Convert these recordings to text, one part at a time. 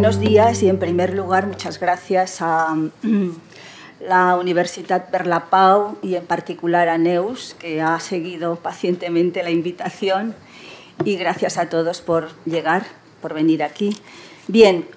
Buenos días y, en primer lugar, muchas gracias a la Universitat Per la Pau y, en particular, a Neus, que ha seguido pacientemente la invitación, y gracias a todos por llegar, por venir aquí. Bien,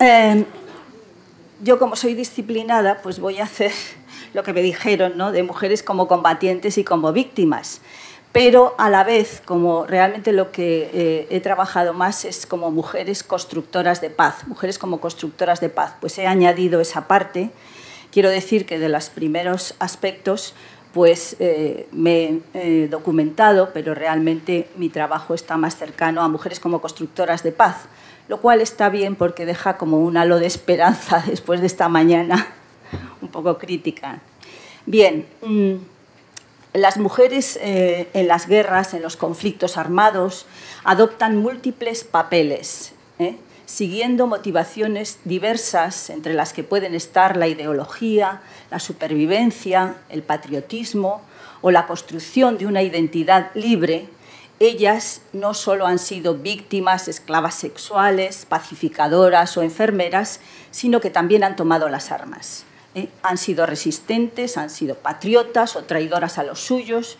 yo, como soy disciplinada, pues voy a hacer lo que me dijeron, ¿no?, de mujeres como combatientes y como víctimas. Pero a la vez, como realmente lo que he trabajado más es como mujeres constructoras de paz, mujeres como constructoras de paz, pues he añadido esa parte. Quiero decir que de los primeros aspectos pues me he documentado, pero realmente mi trabajo está más cercano a mujeres como constructoras de paz, lo cual está bien porque deja como un halo de esperanza después de esta mañana un poco crítica. Bien. Las mujeres en las guerras, en los conflictos armados, adoptan múltiples papeles, siguiendo motivaciones diversas, entre las que pueden estar la ideología, la supervivencia, el patriotismo o la construcción de una identidad libre. Ellas no solo han sido víctimas, esclavas sexuales, pacificadoras o enfermeras, sino que también han tomado las armas. Han sido resistentes, han sido patriotas o traidoras a los suyos,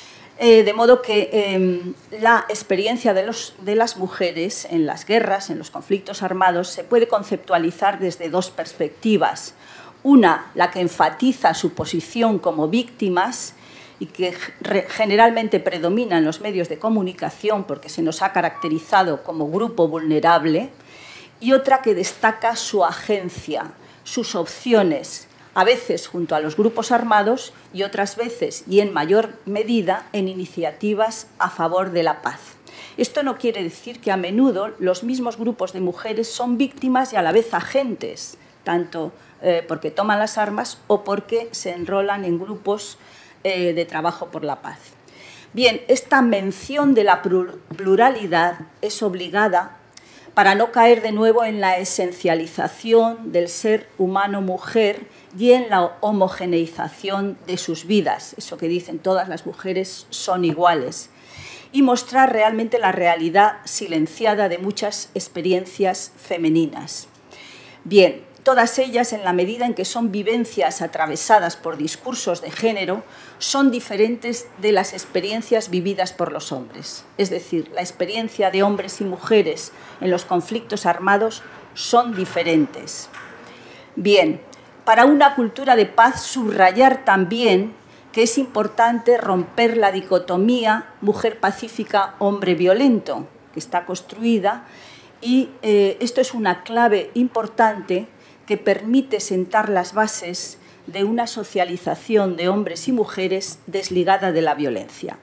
de modo que la experiencia de las mujeres en las guerras, en los conflictos armados, se puede conceptualizar desde dos perspectivas. Una, la que enfatiza su posición como víctimas y que generalmente predomina en los medios de comunicación porque se nos ha caracterizado como grupo vulnerable, y otra que destaca su agencia, sus opciones, a veces junto a los grupos armados y otras veces, y en mayor medida, en iniciativas a favor de la paz. Esto no quiere decir que a menudo los mismos grupos de mujeres son víctimas y a la vez agentes, tanto porque toman las armas o porque se enrolan en grupos de trabajo por la paz. Bien, esta mención de la pluralidad es obligada para no caer de nuevo en la esencialización del ser humano-mujer y en la homogeneización de sus vidas, eso que dicen todas las mujeres son iguales, y mostrar realmente la realidad silenciada de muchas experiencias femeninas. Bien, todas ellas, en la medida en que son vivencias atravesadas por discursos de género, son diferentes de las experiencias vividas por los hombres. Es decir, la experiencia de hombres y mujeres en los conflictos armados son diferentes. Bien, para una cultura de paz, subrayar también que es importante romper la dicotomía mujer pacífica, hombre violento, que está construida, y esto es una clave importante que permite sentar las bases de una socialización de hombres y mujeres desligada de la violencia.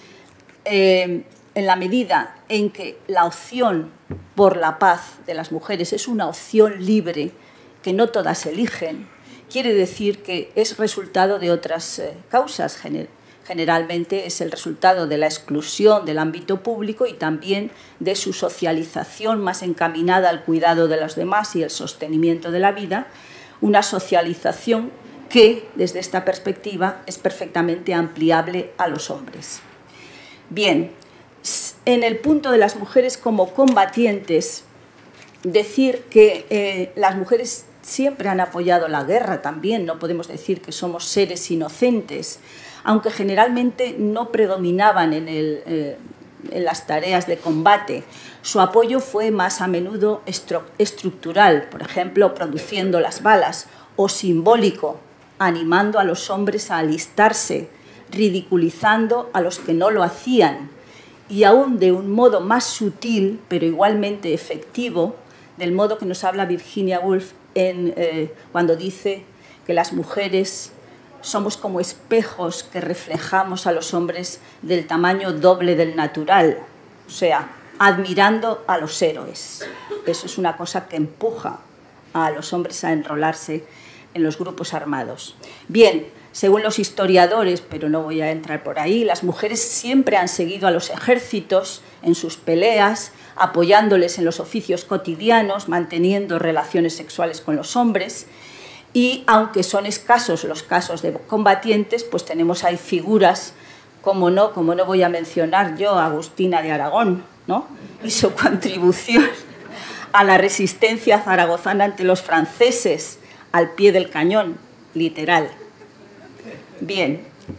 En la medida en que la opción por la paz de las mujeres es una opción libre, que no todas eligen, quiere decir que es resultado de otras causas. Generalmente es el resultado de la exclusión del ámbito público y también de su socialización más encaminada al cuidado de los demás y el sostenimiento de la vida, una socialización que, desde esta perspectiva, es perfectamente ampliable a los hombres. Bien, en el punto de las mujeres como combatientes, decir que las mujeres siempre han apoyado la guerra también, no podemos decir que somos seres inocentes, aunque generalmente no predominaban en las tareas de combate. Su apoyo fue más a menudo estructural, por ejemplo, produciendo las balas, o simbólico, animando a los hombres a alistarse, ridiculizando a los que no lo hacían, y aún de un modo más sutil, pero igualmente efectivo, del modo que nos habla Virginia Woolf cuando dice que las mujeres somos como espejos que reflejamos a los hombres del tamaño doble del natural, o sea, admirando a los héroes. Eso es una cosa que empuja a los hombres a enrolarse en los grupos armados. Bien, según los historiadores, pero no voy a entrar por ahí, las mujeres siempre han seguido a los ejércitos en sus peleas, apoyándoles en los oficios cotidianos, manteniendo relaciones sexuales con los hombres. Y aunque son escasos los casos de combatientes, pues tenemos ahí figuras, como no voy a mencionar yo a Agustina de Aragón, ¿no?, y su contribución a la resistencia zaragozana ante los franceses, al pie del cañón, literal. Bien,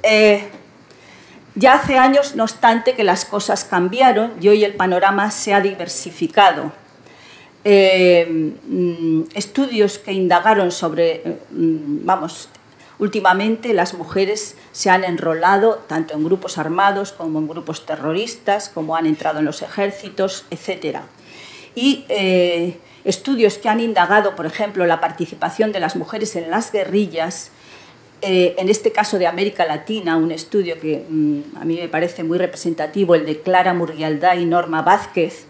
ya hace años, no obstante, que las cosas cambiaron y hoy el panorama se ha diversificado. Estudios que indagaron sobre, últimamente las mujeres se han enrolado tanto en grupos armados como en grupos terroristas, como han entrado en los ejércitos, etc. Y estudios que han indagado, por ejemplo, la participación de las mujeres en las guerrillas, en este caso de América Latina, un estudio que a mí me parece muy representativo, el de Clara Murrialdá y Norma Vázquez,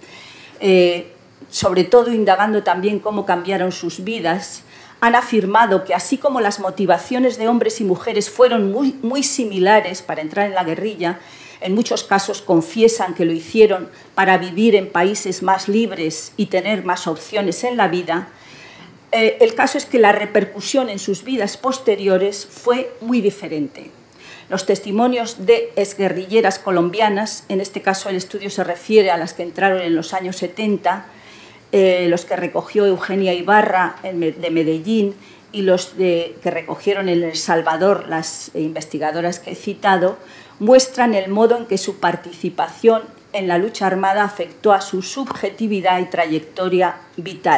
sobre todo indagando también cómo cambiaron sus vidas, han afirmado que así como las motivaciones de hombres y mujeres fueron muy similares para entrar en la guerrilla, en muchos casos confiesan que lo hicieron para vivir en países más libres y tener más opciones en la vida. El caso es que la repercusión en sus vidas posteriores fue muy diferente. Los testimonios de exguerrilleras colombianas, en este caso el estudio se refiere a las que entraron en los años 70, los que recogió Eugenia Ibarra de Medellín y los que recogieron en El Salvador las investigadoras que he citado, muestran el modo en que su participación en la lucha armada afectó a su subjetividad y trayectoria vital.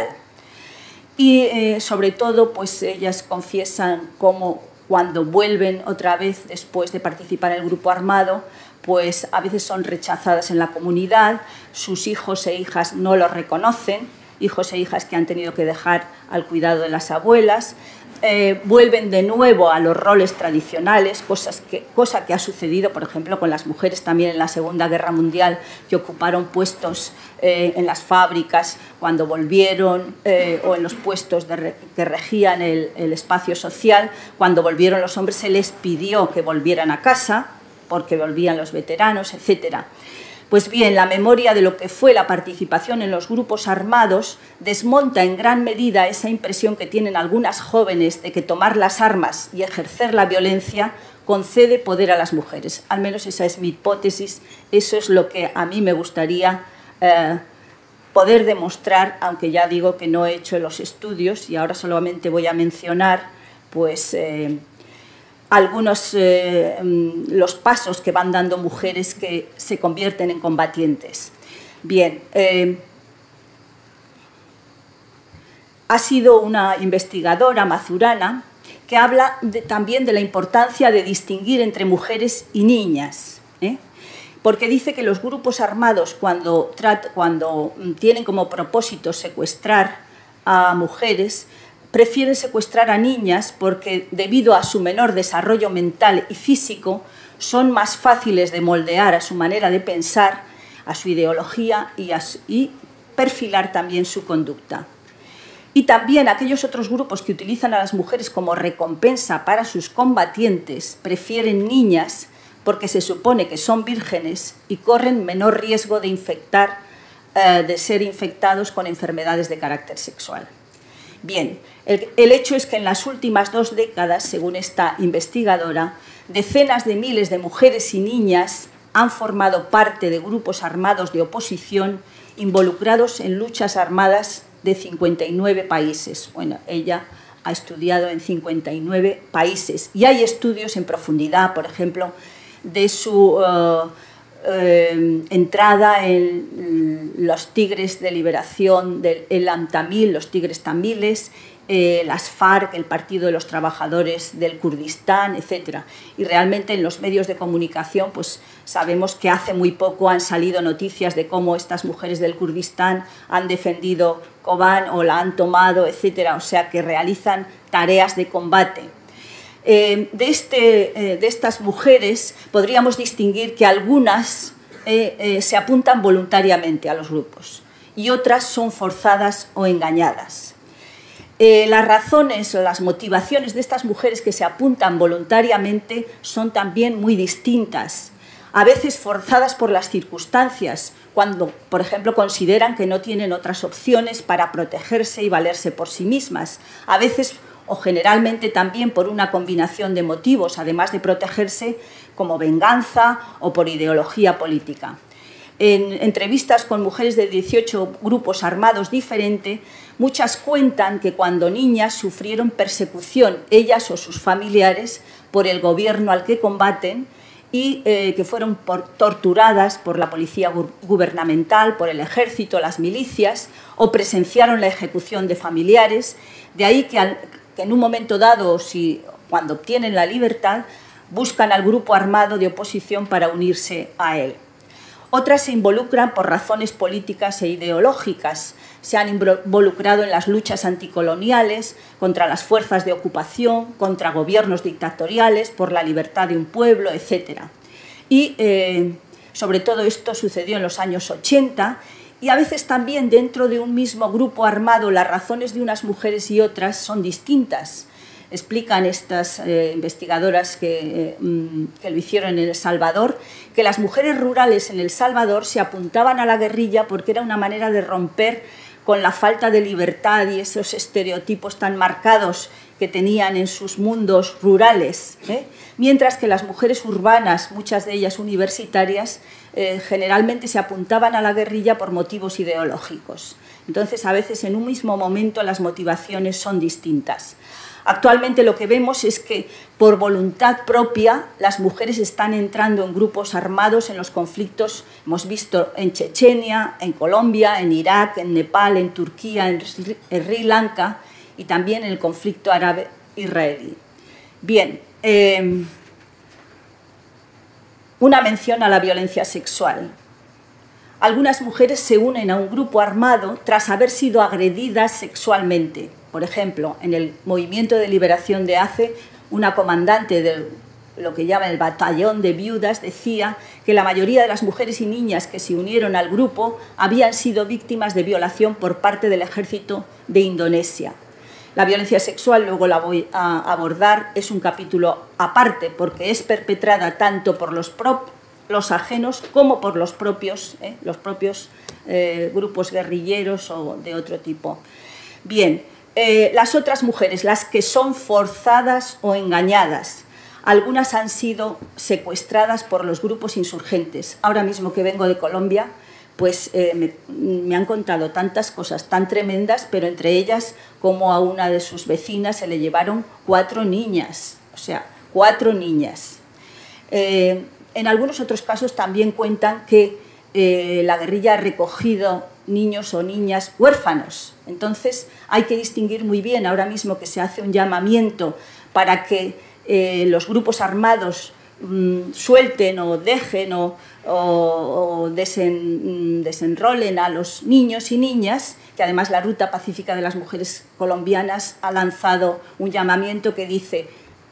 Y sobre todo, pues ellas confiesan cómo cuando vuelven otra vez después de participar en el grupo armado, pues a veces son rechazadas en la comunidad, sus hijos e hijas no los reconocen, hijos e hijas que han tenido que dejar al cuidado de las abuelas, vuelven de nuevo a los roles tradicionales, cosa que ha sucedido, por ejemplo, con las mujeres también en la Segunda Guerra Mundial, que ocuparon puestos en las fábricas cuando volvieron, o en los puestos que regían el espacio social. Cuando volvieron los hombres se les pidió que volvieran a casa, porque volvían los veteranos, etc. Pues bien, la memoria de lo que fue la participación en los grupos armados desmonta en gran medida esa impresión que tienen algunas jóvenes de que tomar las armas y ejercer la violencia concede poder a las mujeres. Al menos esa es mi hipótesis, eso es lo que a mí me gustaría poder demostrar, aunque ya digo que no he hecho los estudios y ahora solamente voy a mencionar pues, algunos los pasos que van dando mujeres que se convierten en combatientes. Bien, ha sido una investigadora mazurana que habla también de la importancia de distinguir entre mujeres y niñas, porque dice que los grupos armados cuando tienen como propósito secuestrar a mujeres, prefieren secuestrar a niñas porque, debido a su menor desarrollo mental y físico, son más fáciles de moldear a su manera de pensar, a su ideología y perfilar también su conducta. Y también aquellos otros grupos que utilizan a las mujeres como recompensa para sus combatientes prefieren niñas porque se supone que son vírgenes y corren menor riesgo de ser infectados con enfermedades de carácter sexual. Bien, el hecho es que en las últimas 2 décadas, según esta investigadora, decenas de miles de mujeres y niñas han formado parte de grupos armados de oposición involucrados en luchas armadas de 59 países. Bueno, ella ha estudiado en 59 países y hay estudios en profundidad, por ejemplo, de su entrada en los Tigres de Liberación del Elam Tamil, los Tigres tamiles, las FARC, el Partido de los Trabajadores del Kurdistán, etc. Y realmente en los medios de comunicación pues, sabemos que hace muy poco han salido noticias de cómo estas mujeres del Kurdistán han defendido Kobán o la han tomado, etc. O sea, que realizan tareas de combate. De estas mujeres podríamos distinguir que algunas se apuntan voluntariamente a los grupos y otras son forzadas o engañadas. Las razones o las motivaciones de estas mujeres que se apuntan voluntariamente son también muy distintas, a veces forzadas por las circunstancias, cuando, por ejemplo, consideran que no tienen otras opciones para protegerse y valerse por sí mismas, a veces o generalmente también por una combinación de motivos, además de protegerse, como venganza o por ideología política. En entrevistas con mujeres de 18 grupos armados diferentes, muchas cuentan que cuando niñas sufrieron persecución, ellas o sus familiares, por el gobierno al que combaten y que fueron torturadas por la policía gubernamental, por el ejército, las milicias, o presenciaron la ejecución de familiares. De ahí que en un momento dado, cuando obtienen la libertad, buscan al grupo armado de oposición para unirse a él. Otras se involucran por razones políticas e ideológicas. Se han involucrado en las luchas anticoloniales, contra las fuerzas de ocupación, contra gobiernos dictatoriales, por la libertad de un pueblo, etc. Y sobre todo esto sucedió en los años 80 y a veces también dentro de un mismo grupo armado las razones de unas mujeres y otras son distintas. Explican estas investigadoras que lo hicieron en El Salvador, que las mujeres rurales en El Salvador se apuntaban a la guerrilla porque era una manera de romper con la falta de libertad y esos estereotipos tan marcados que tenían en sus mundos rurales, mientras que las mujeres urbanas, muchas de ellas universitarias, generalmente se apuntaban a la guerrilla por motivos ideológicos. Entonces, a veces en un mismo momento las motivaciones son distintas. Actualmente lo que vemos es que por voluntad propia las mujeres están entrando en grupos armados en los conflictos, hemos visto en Chechenia, en Colombia, en Irak, en Nepal, en Turquía, en Sri Lanka y también en el conflicto árabe-israelí. Bien, una mención a la violencia sexual. Algunas mujeres se unen a un grupo armado tras haber sido agredidas sexualmente. Por ejemplo, en el movimiento de liberación de ACE, una comandante de lo que llaman el batallón de viudas decía que la mayoría de las mujeres y niñas que se unieron al grupo habían sido víctimas de violación por parte del ejército de Indonesia. La violencia sexual, luego la voy a abordar, es un capítulo aparte porque es perpetrada tanto por los ajenos como por los propios grupos guerrilleros o de otro tipo. Bien, las otras mujeres, las que son forzadas o engañadas, algunas han sido secuestradas por los grupos insurgentes. Ahora mismo que vengo de Colombia, pues me han contado tantas cosas tan tremendas, pero entre ellas como a una de sus vecinas se le llevaron 4 niñas, o sea, 4 niñas. En algunos otros casos también cuentan que la guerrilla ha recogido niños o niñas huérfanos. Entonces hay que distinguir muy bien, ahora mismo que se hace un llamamiento para que los grupos armados suelten o dejen o desenrolen a los niños y niñas, que además la Ruta Pacífica de las Mujeres Colombianas ha lanzado un llamamiento que dice: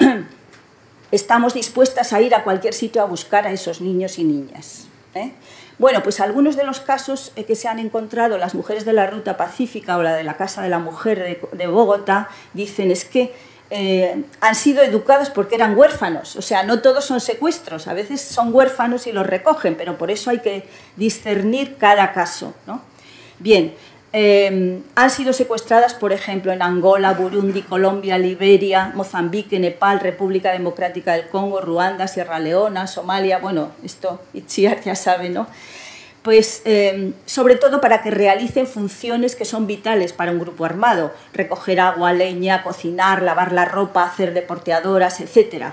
estamos dispuestas a ir a cualquier sitio a buscar a esos niños y niñas. Bueno, pues algunos de los casos que se han encontrado las mujeres de la Ruta Pacífica o la de la Casa de la Mujer de Bogotá dicen es que han sido educados porque eran huérfanos, o sea, no todos son secuestros, a veces son huérfanos y los recogen, pero por eso hay que discernir cada caso, ¿no? Bien, han sido secuestradas, por ejemplo, en Angola, Burundi, Colombia, Liberia, Mozambique, Nepal, República Democrática del Congo, Ruanda, Sierra Leona, Somalia, bueno, esto Itziar ya sabe, ¿no? Pues sobre todo para que realicen funciones que son vitales para un grupo armado: recoger agua, leña, cocinar, lavar la ropa, hacer de porteadoras, etc.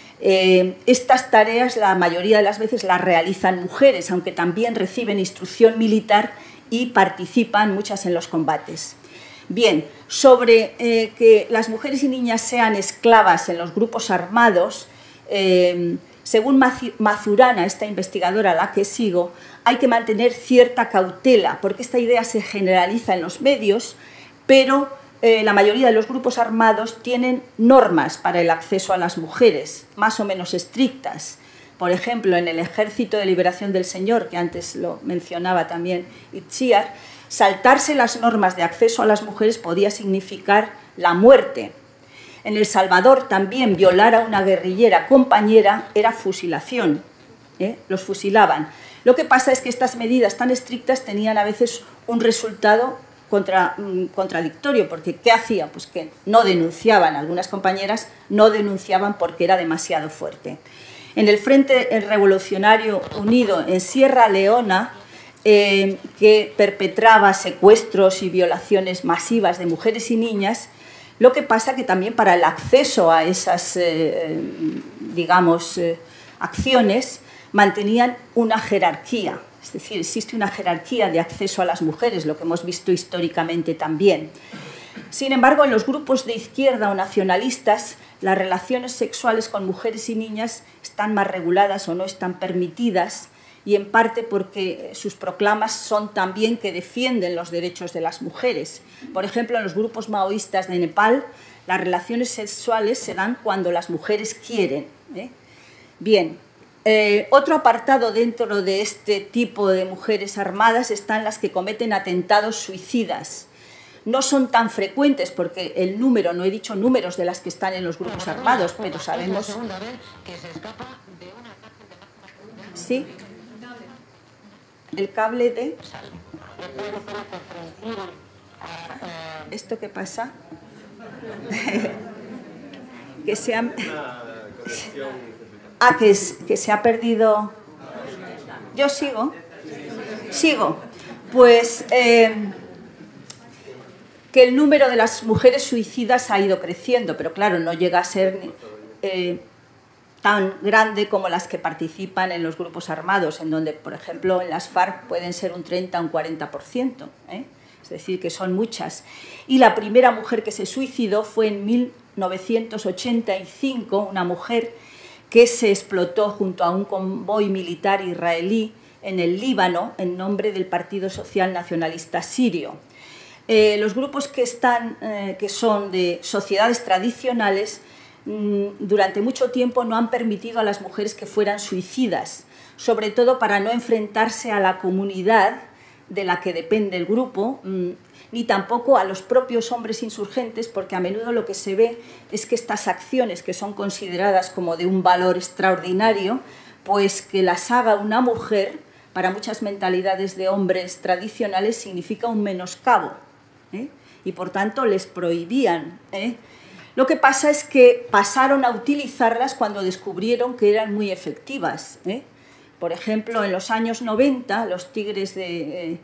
Estas tareas la mayoría de las veces las realizan mujeres, aunque también reciben instrucción militar y participan muchas en los combates. Bien, sobre que las mujeres y niñas sean esclavas en los grupos armados, según Mazurana, esta investigadora a la que sigo, hay que mantener cierta cautela, porque esta idea se generaliza en los medios, pero la mayoría de los grupos armados tienen normas para el acceso a las mujeres, más o menos estrictas. Por ejemplo, en el Ejército de Liberación del Señor, que antes lo mencionaba también Itziar, saltarse las normas de acceso a las mujeres podía significar la muerte. En El Salvador también violar a una guerrillera compañera era fusilación, los fusilaban. Lo que pasa es que estas medidas tan estrictas tenían a veces un resultado contradictorio, porque ¿qué hacía? Pues que no denunciaban, algunas compañeras no denunciaban porque era demasiado fuerte. en el Frente Revolucionario Unido en Sierra Leona, que perpetraba secuestros y violaciones masivas de mujeres y niñas. Lo que pasa que también para el acceso a esas, digamos, acciones, mantenían una jerarquía. Es decir, existe una jerarquía de acceso a las mujeres, lo que hemos visto históricamente también. Sin embargo, en los grupos de izquierda o nacionalistas, las relaciones sexuales con mujeres y niñas están más reguladas o no están permitidas, y en parte porque sus proclamas son también que defienden los derechos de las mujeres. Por ejemplo, en los grupos maoístas de Nepal, las relaciones sexuales se dan cuando las mujeres quieren. Bien, otro apartado dentro de este tipo de mujeres armadas están las que cometen atentados suicidas. No son tan frecuentes porque el número, no he dicho números de las que están en los grupos armados, pero sabemos... ¿Sí? El cable de... ¿Esto qué pasa? Que se ha... que se ha perdido... Yo sigo. Sigo. Pues que el número de las mujeres suicidas ha ido creciendo, pero claro, no llega a ser tan grande como las que participan en los grupos armados, en donde, por ejemplo, en las FARC pueden ser un 30 o un 40%, es decir, que son muchas. Y la primera mujer que se suicidó fue en 1985, una mujer que se explotó junto a un convoy militar israelí en el Líbano en nombre del Partido Social Nacionalista Sirio. Los grupos que son de sociedades tradicionales durante mucho tiempo no han permitido a las mujeres que fueran suicidas, sobre todo para no enfrentarse a la comunidad de la que depende el grupo, ni tampoco a los propios hombres insurgentes, porque a menudo lo que se ve es que estas acciones, que son consideradas como de un valor extraordinario, pues que las haga una mujer, para muchas mentalidades de hombres tradicionales, significa un menoscabo, y por tanto les prohibían. Lo que pasa es que pasaron a utilizarlas cuando descubrieron que eran muy efectivas. Por ejemplo, en los años 90, los Tigres de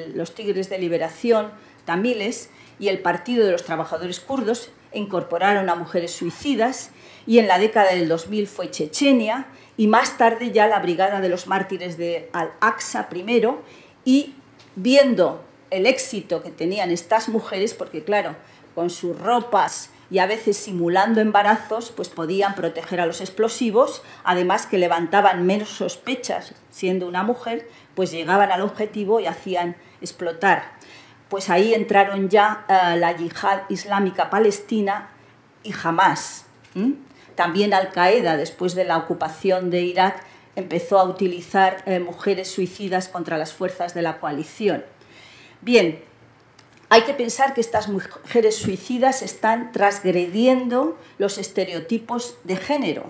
Liberación tamiles y el Partido de los Trabajadores Kurdos incorporaron a mujeres suicidas, y en la década del 2000 fue Chechenia, y más tarde ya la Brigada de los Mártires de Al-Aqsa primero, y viendo el éxito que tenían estas mujeres, porque claro, con sus ropas y a veces simulando embarazos, pues podían proteger a los explosivos, además que levantaban menos sospechas siendo una mujer, pues llegaban al objetivo y hacían explotar. Pues ahí entraron ya la Yihad Islámica Palestina y Hamás. También Al-Qaeda, después de la ocupación de Irak, empezó a utilizar mujeres suicidas contra las fuerzas de la coalición. Bien, hay que pensar que estas mujeres suicidas están transgrediendo los estereotipos de género.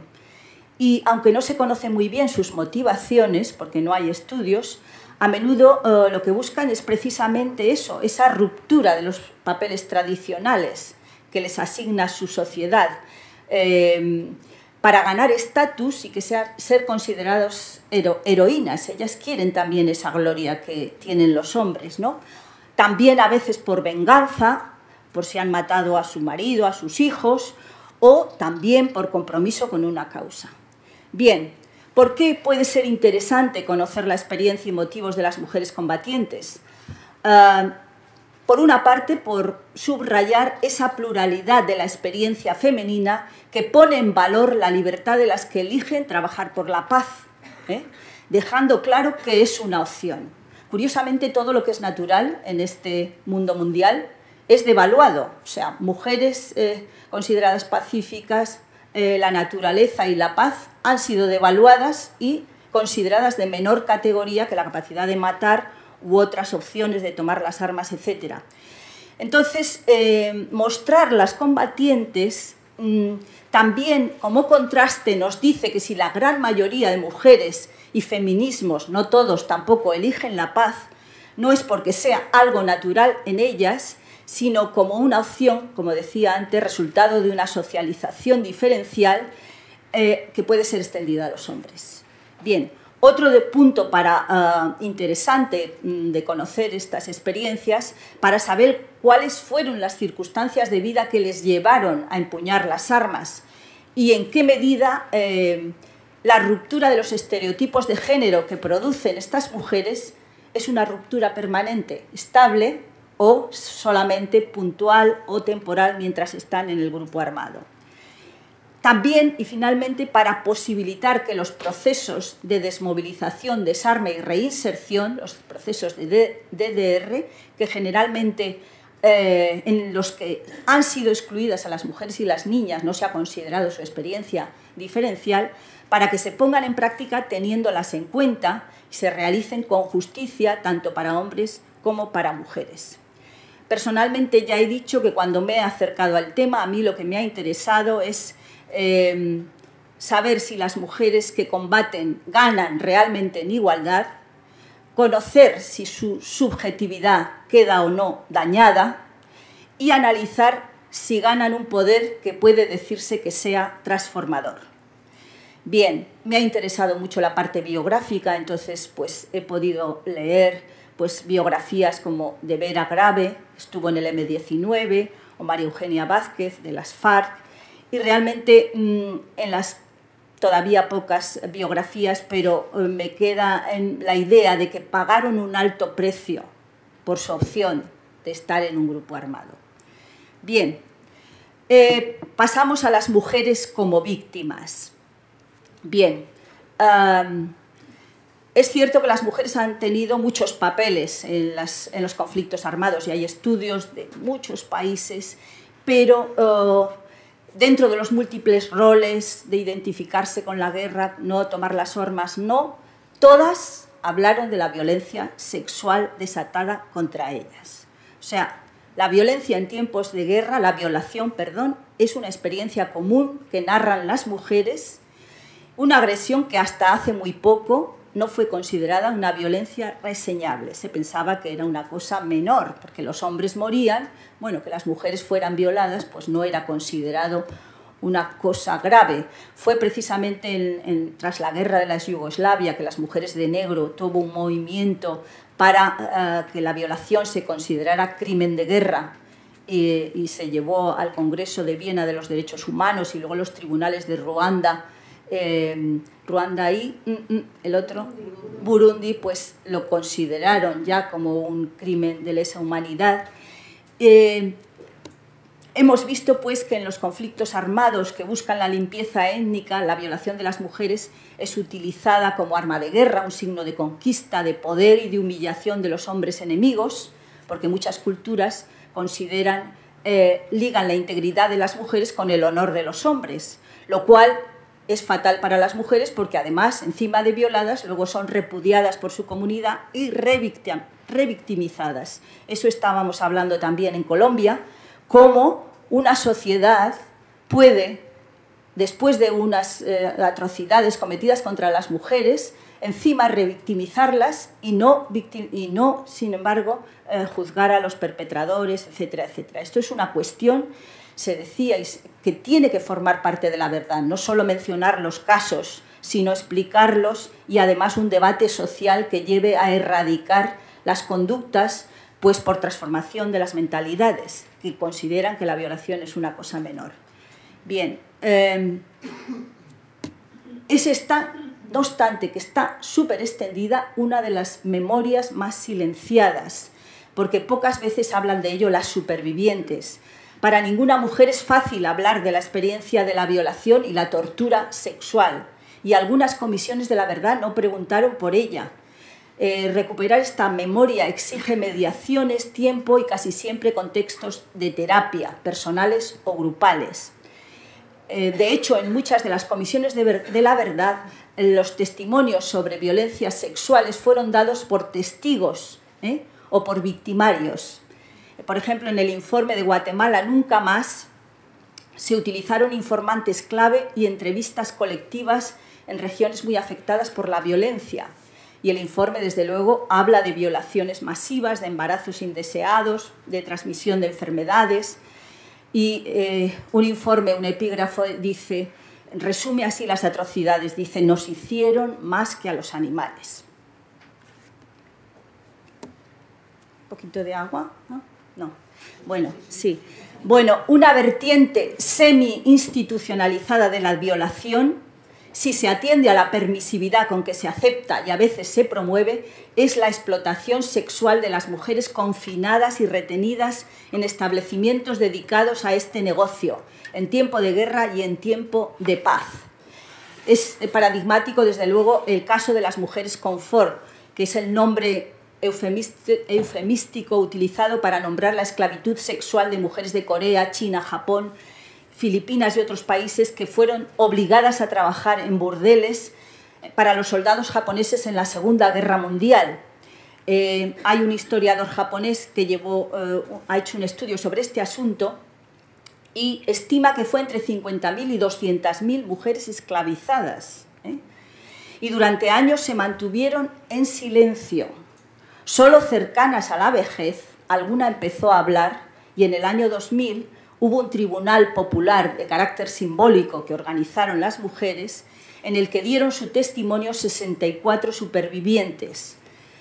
Y aunque no se conocen muy bien sus motivaciones, porque no hay estudios, a menudo lo que buscan es precisamente eso, esa ruptura de los papeles tradicionales que les asigna su sociedad, para ganar estatus y que ser considerados heroínas. Ellas quieren también esa gloria que tienen los hombres, ¿no? También a veces por venganza, por si han matado a su marido, a sus hijos, o también por compromiso con una causa. Bien, ¿por qué puede ser interesante conocer la experiencia y motivos de las mujeres combatientes? Por una parte, por subrayar esa pluralidad de la experiencia femenina que pone en valor la libertad de las que eligen trabajar por la paz, dejando claro que es una opción. Curiosamente, todo lo que es natural en este mundo mundial es devaluado. O sea, mujeres consideradas pacíficas, la naturaleza y la paz han sido devaluadas y consideradas de menor categoría que la capacidad de matar u otras opciones de tomar las armas, etc. Entonces, mostrar las combatientes también como contraste nos dice que si la gran mayoría de mujeres y feminismos, no todos tampoco, eligen la paz, no es porque sea algo natural en ellas, sino como una opción, como decía antes, resultado de una socialización diferencial que puede ser extendida a los hombres. Bien, otro punto interesante de conocer estas experiencias, para saber cuáles fueron las circunstancias de vida que les llevaron a empuñar las armas y en qué medida la ruptura de los estereotipos de género que producen estas mujeres es una ruptura permanente, estable o solamente puntual o temporal mientras están en el grupo armado. También, y finalmente, para posibilitar que los procesos de desmovilización, desarme y reinserción, los procesos de DDR, que generalmente en los que han sido excluidas a las mujeres y las niñas no se ha considerado su experiencia diferencial, para que se pongan en práctica teniéndolas en cuenta y se realicen con justicia tanto para hombres como para mujeres. Personalmente ya he dicho que cuando me he acercado al tema, a mí lo que me ha interesado es saber si las mujeres que combaten ganan realmente en igualdad, conocer si su subjetividad queda o no dañada y analizar si ganan un poder que puede decirse que sea transformador. Bien, me ha interesado mucho la parte biográfica, entonces pues he podido leer pues, biografías como de Vera Grave, que estuvo en el M-19, o María Eugenia Vázquez, de las FARC, y realmente en las todavía pocas biografías, pero me queda en la idea de que pagaron un alto precio por su opción de estar en un grupo armado. Bien, pasamos a las mujeres como víctimas. Bien, es cierto que las mujeres han tenido muchos papeles en los conflictos armados y hay estudios de muchos países, pero dentro de los múltiples roles de identificarse con la guerra, no tomar las armas, no, todas hablaron de la violencia sexual desatada contra ellas. O sea, la violencia en tiempos de guerra, la violación, perdón, es una experiencia común que narran las mujeres, una agresión que hasta hace muy poco no fue considerada una violencia reseñable. Se pensaba que era una cosa menor, porque los hombres morían, bueno, que las mujeres fueran violadas, pues no era considerado una cosa grave. Fue precisamente tras la guerra de la Yugoslavia que las mujeres de negro tuvo un movimiento para que la violación se considerara crimen de guerra y se llevó al Congreso de Viena de los Derechos Humanos y luego los tribunales de Ruanda, Ruanda y el otro, Burundi, pues lo consideraron ya como un crimen de lesa humanidad. Hemos visto pues que en los conflictos armados que buscan la limpieza étnica, la violación de las mujeres es utilizada como arma de guerra, un signo de conquista, de poder y de humillación de los hombres enemigos, porque muchas culturas consideran, ligan la integridad de las mujeres con el honor de los hombres, lo cual es fatal para las mujeres porque además, encima de violadas, luego son repudiadas por su comunidad y revictimizadas. Eso estábamos hablando también en Colombia, cómo una sociedad puede, después de unas atrocidades cometidas contra las mujeres, encima revictimizarlas y no, sin embargo, juzgar a los perpetradores, etcétera, etcétera. Esto es una cuestión, se decía, que tiene que formar parte de la verdad, no solo mencionar los casos, sino explicarlos y además un debate social que lleve a erradicar las conductas pues por transformación de las mentalidades que consideran que la violación es una cosa menor. Bien, es esta, no obstante que está súper extendida, una de las memorias más silenciadas, porque pocas veces hablan de ello las supervivientes. Para ninguna mujer es fácil hablar de la experiencia de la violación y la tortura sexual, y algunas comisiones de la verdad no preguntaron por ella. Recuperar esta memoria exige mediaciones, tiempo y casi siempre contextos de terapia, personales o grupales. De hecho, en muchas de las comisiones de la verdad, los testimonios sobre violencias sexuales fueron dados por testigos o por victimarios. Por ejemplo, en el informe de Guatemala Nunca Más se utilizaron informantes clave y entrevistas colectivas en regiones muy afectadas por la violencia. Y el informe, desde luego, habla de violaciones masivas, de embarazos indeseados, de transmisión de enfermedades. Y un informe, un epígrafo, dice: resume así las atrocidades, dice: nos hicieron más que a los animales. ¿Un poquito de agua? ¿No? No. Bueno, sí. Bueno, una vertiente semi-institucionalizada de la violación, si se atiende a la permisividad con que se acepta y a veces se promueve, es la explotación sexual de las mujeres confinadas y retenidas en establecimientos dedicados a este negocio, en tiempo de guerra y en tiempo de paz. Es paradigmático, desde luego, el caso de las mujeres confort, que es el nombre eufemístico utilizado para nombrar la esclavitud sexual de mujeres de Corea, China, Japón, Filipinas y otros países que fueron obligadas a trabajar en burdeles para los soldados japoneses en la Segunda Guerra Mundial. Hay un historiador japonés que ha hecho un estudio sobre este asunto y estima que fue entre 50.000 y 200.000 mujeres esclavizadas. Y durante años se mantuvieron en silencio. Solo cercanas a la vejez, alguna empezó a hablar y en el año 2000 hubo un tribunal popular de carácter simbólico que organizaron las mujeres en el que dieron su testimonio 64 supervivientes.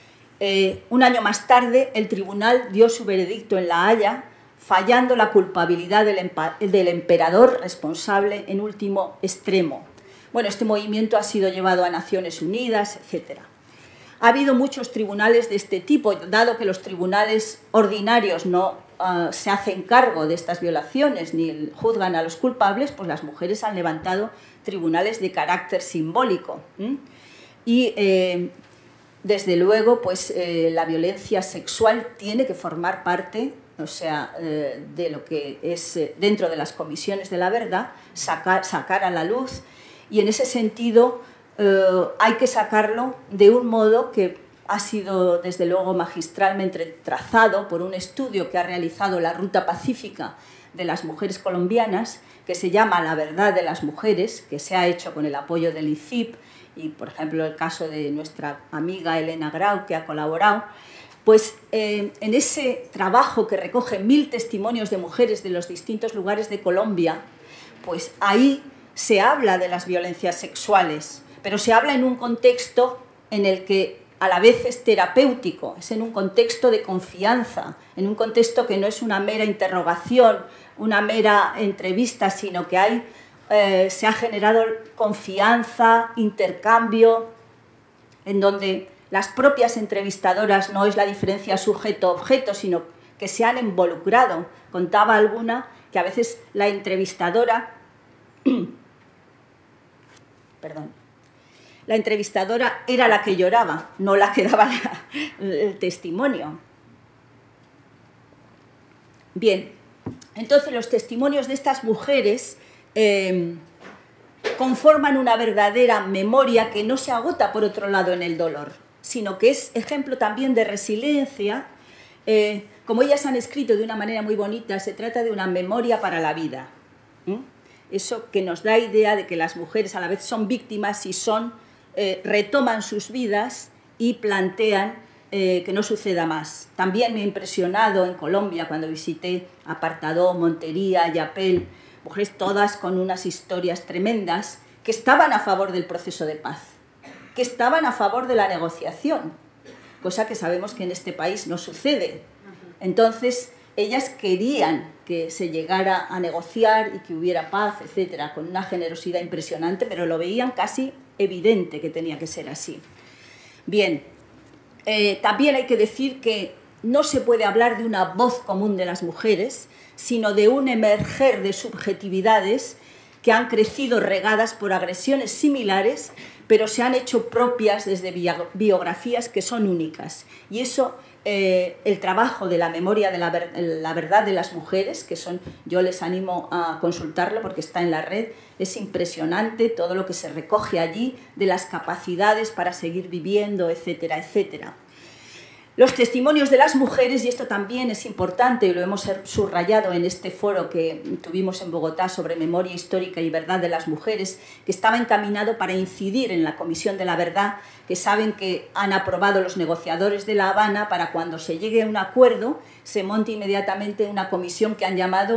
Un año más tarde, el tribunal dio su veredicto en La Haya, fallando la culpabilidad del emperador responsable en último extremo. Bueno, este movimiento ha sido llevado a Naciones Unidas, etc. Ha habido muchos tribunales de este tipo, dado que los tribunales ordinarios no se hacen cargo de estas violaciones ni juzgan a los culpables, pues las mujeres han levantado tribunales de carácter simbólico. Y desde luego, pues la violencia sexual tiene que formar parte, o sea, de lo que es dentro de las comisiones de la verdad, sacar a la luz, y en ese sentido hay que sacarlo de un modo que ha sido, desde luego, magistralmente trazado por un estudio que ha realizado la Ruta Pacífica de las Mujeres Colombianas, que se llama La Verdad de las Mujeres, que se ha hecho con el apoyo del ICIP y, por ejemplo, el caso de nuestra amiga Elena Grau, que ha colaborado. Pues en ese trabajo que recoge 1000 testimonios de mujeres de los distintos lugares de Colombia, pues ahí se habla de las violencias sexuales, pero se habla en un contexto en el que a la vez es terapéutico, es en un contexto de confianza, en un contexto que no es una mera interrogación, una mera entrevista, sino que se ha generado confianza, intercambio, en donde las propias entrevistadoras no es la diferencia sujeto-objeto, sino que se han involucrado. Contaba alguna que a veces la entrevistadora la entrevistadora era la que lloraba, no la que daba el testimonio. Bien, entonces los testimonios de estas mujeres conforman una verdadera memoria que no se agota, por otro lado, en el dolor, sino que es ejemplo también de resiliencia. Como ellas han escrito de una manera muy bonita, se trata de una memoria para la vida. Eso que nos da idea de que las mujeres a la vez son víctimas y retoman sus vidas y plantean que no suceda más. También me ha impresionado en Colombia cuando visité Apartadó, Montería, Yapel, mujeres todas con unas historias tremendas que estaban a favor del proceso de paz, que estaban a favor de la negociación, cosa que sabemos que en este país no sucede. Entonces, ellas querían que se llegara a negociar y que hubiera paz, etcétera, con una generosidad impresionante, pero lo veían casi evidente que tenía que ser así. Bien, también hay que decir que no se puede hablar de una voz común de las mujeres, sino de un emerger de subjetividades que han crecido regadas por agresiones similares, pero se han hecho propias desde biografías que son únicas. Y eso, el trabajo de la memoria de la verdad de las mujeres, que yo les animo a consultarlo porque está en la red, es impresionante todo lo que se recoge allí de las capacidades para seguir viviendo, etcétera, etcétera. Los testimonios de las mujeres, y esto también es importante y lo hemos subrayado en este foro que tuvimos en Bogotá sobre memoria histórica y verdad de las mujeres, que estaba encaminado para incidir en la Comisión de la Verdad, que saben que han aprobado los negociadores de La Habana para cuando se llegue a un acuerdo se monte inmediatamente una comisión que han llamado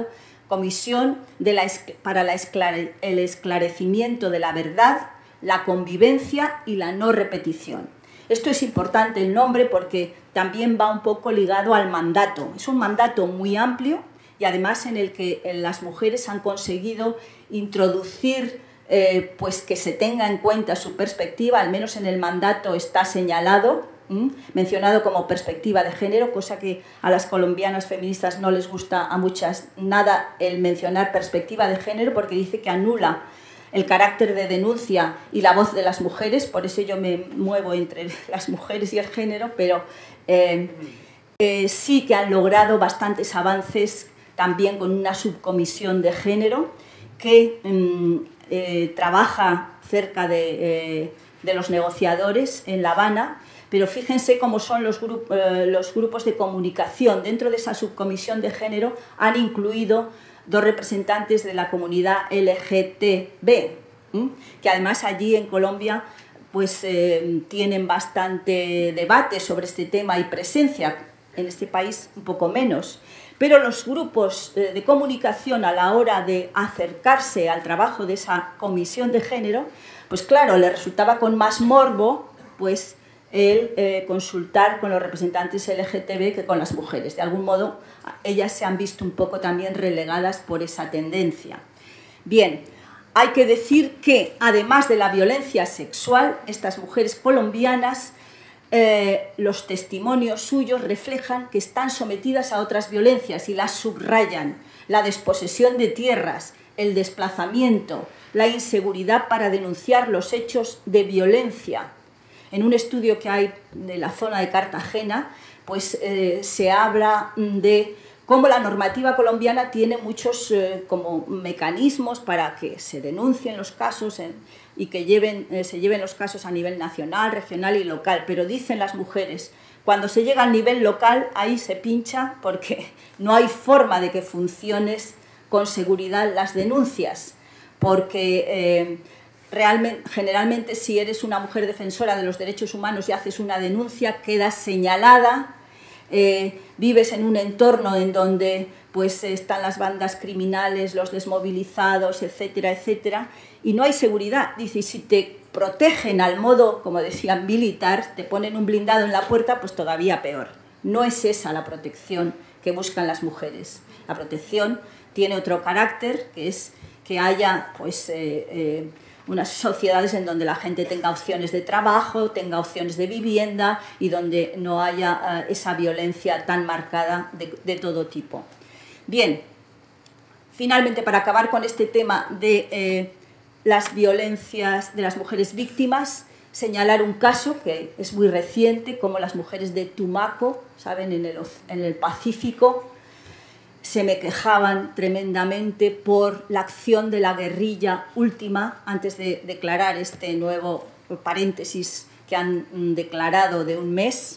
Comisión para el esclarecimiento de la verdad, la convivencia y la no repetición. Esto es importante el nombre porque también va un poco ligado al mandato. Es un mandato muy amplio y además en el que las mujeres han conseguido introducir pues que se tenga en cuenta su perspectiva, al menos en el mandato está señalado, mencionado como perspectiva de género, cosa que a las colombianas feministas no les gusta a muchas nada el mencionar perspectiva de género porque dice que anula el carácter de denuncia y la voz de las mujeres, por eso yo me muevo entre las mujeres y el género, pero sí que han logrado bastantes avances también con una subcomisión de género que trabaja cerca de los negociadores en La Habana, pero fíjense cómo son los grupos de comunicación. Dentro de esa subcomisión de género han incluido 2 representantes de la comunidad LGTB, que además allí en Colombia pues, tienen bastante debate sobre este tema y presencia, en este país un poco menos. Pero los grupos de comunicación a la hora de acercarse al trabajo de esa comisión de género, pues claro, les resultaba con más morbo pues, el consultar con los representantes LGTB que con las mujeres. De algún modo, ellas se han visto un poco también relegadas por esa tendencia. Bien, hay que decir que, además de la violencia sexual, estas mujeres colombianas, los testimonios suyos reflejan que están sometidas a otras violencias y las subrayan: la desposesión de tierras, el desplazamiento, la inseguridad para denunciar los hechos de violencia. En un estudio que hay de la zona de Cartagena, pues se habla de cómo la normativa colombiana tiene muchos como mecanismos para que se denuncien los casos y que se lleven los casos a nivel nacional, regional y local. Pero dicen las mujeres, cuando se llega al nivel local, ahí se pincha porque no hay forma de que funcione con seguridad las denuncias, porque generalmente si eres una mujer defensora de los derechos humanos y haces una denuncia, quedas señalada, vives en un entorno en donde pues, están las bandas criminales, los desmovilizados, etcétera, etcétera, y no hay seguridad. Dice, y si te protegen al modo, como decían, militar, te ponen un blindado en la puerta, pues todavía peor. No es esa la protección que buscan las mujeres. La protección tiene otro carácter, que es que haya pues, unas sociedades en donde la gente tenga opciones de trabajo, tenga opciones de vivienda y donde no haya esa violencia tan marcada de todo tipo. Bien, finalmente, para acabar con este tema de las violencias de las mujeres víctimas, señalar un caso que es muy reciente, como las mujeres de Tumaco, ¿saben? En el Pacífico, se me quejaban tremendamente por la acción de la guerrilla última, antes de declarar este nuevo paréntesis que han declarado de un mes,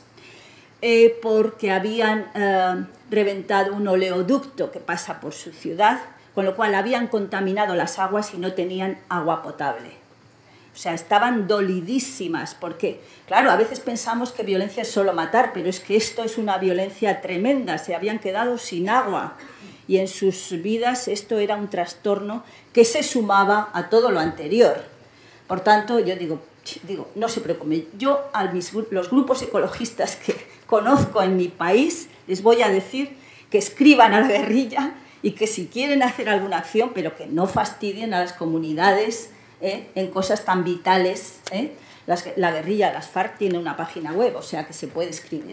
porque habían reventado un oleoducto que pasa por su ciudad, con lo cual habían contaminado las aguas y no tenían agua potable. O sea, estaban dolidísimas, porque, claro, a veces pensamos que violencia es solo matar, pero es que esto es una violencia tremenda, se habían quedado sin agua y en sus vidas esto era un trastorno que se sumaba a todo lo anterior. Por tanto, yo digo, no se preocupen, yo a los grupos ecologistas que conozco en mi país les voy a decir que escriban a la guerrilla y que si quieren hacer alguna acción, pero que no fastidien a las comunidades en cosas tan vitales. La guerrilla, las FARC, tiene una página web, o sea que se puede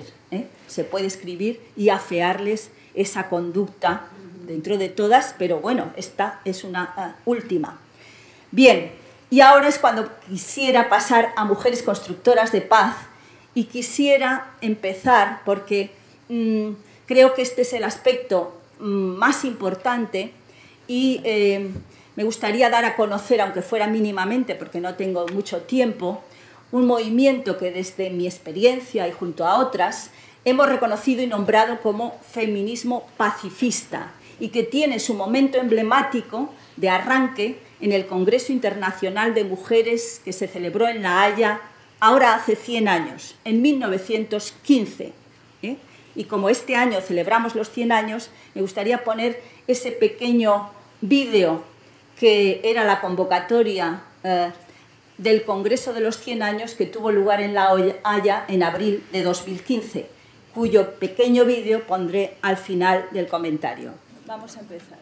escribir y afearles esa conducta dentro de todas, pero bueno, esta es una última. Bien, y ahora es cuando quisiera pasar a mujeres constructoras de paz y quisiera empezar porque creo que este es el aspecto más importante y me gustaría dar a conocer, aunque fuera mínimamente, porque no tengo mucho tiempo, un movimiento que desde mi experiencia y junto a otras hemos reconocido y nombrado como feminismo pacifista y que tiene su momento emblemático de arranque en el Congreso Internacional de Mujeres que se celebró en La Haya ahora hace 100 años, en 1915. Y como este año celebramos los 100 años, me gustaría poner ese pequeño vídeo que era la convocatoria del Congreso de los 100 años que tuvo lugar en La Haya en abril de 2015, cuyo pequeño vídeo pondré al final del comentario. Vamos a empezar.